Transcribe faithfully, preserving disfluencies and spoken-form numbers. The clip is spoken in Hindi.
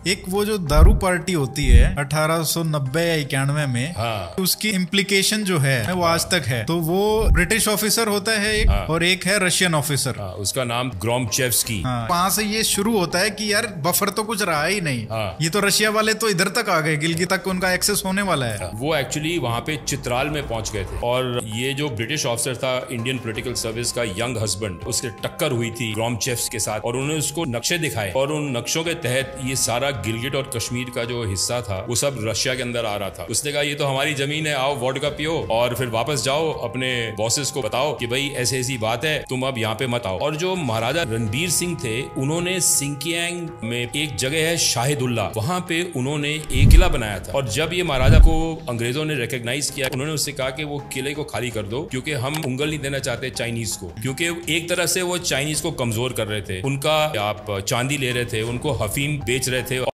एक वो जो दारू पार्टी होती है अठारह सौ नब्बे या इक्यानवे में, हाँ। उसकी इम्प्लीकेशन जो है वो आज तक है। तो वो ब्रिटिश ऑफिसर होता है एक, हाँ। और एक है रशियन ऑफिसर, हाँ। उसका नाम ग्रोमचेव्स्की। हाँ। वहां से ये शुरू होता है कि यार बफर तो कुछ रहा ही नहीं, हाँ। ये तो रशिया वाले तो इधर तक आ गए, गिलगित तक उनका एक्सेस होने वाला है। हाँ। वो एक्चुअली वहां पे चित्राल में पहुंच गए थे और ये जो ब्रिटिश ऑफिसर था इंडियन पॉलिटिकल सर्विस का यंग हस्बैंड, उसके टक्कर हुई थी ग्रोमचेव्स्की के साथ और उन्होंने उसको नक्शे दिखाए और उन नक्शों के तहत ये सारा गिलगिट और कश्मीर का जो हिस्सा था वो सब रशिया के अंदर आ रहा था। उसने कहा ये तो हमारी जमीन है, आओ वोडका पियो और फिर वापस जाओ अपने बॉसेस को बताओ कि भाई ऐसी ऐसी बात है, तुम अब यहाँ पे मत आओ। और जो महाराजा रणबीर सिंह थे उन्होंने सिंकियांग में एक जगह है शाहिदुल्ला, वहां पे उन्होंने एक किला बनाया था और जब ये महाराजा को अंग्रेजों ने रिकॉग्नाइज किया उन्होंने उससे कहा कि वो किले को खाली कर दो क्योंकि हम उंगल नहीं देना चाहते चाइनीज को, क्योंकि एक तरह से वो चाइनीज को कमजोर कर रहे थे, उनका आप चांदी ले रहे थे, उनको हफीम बेच रहे थे।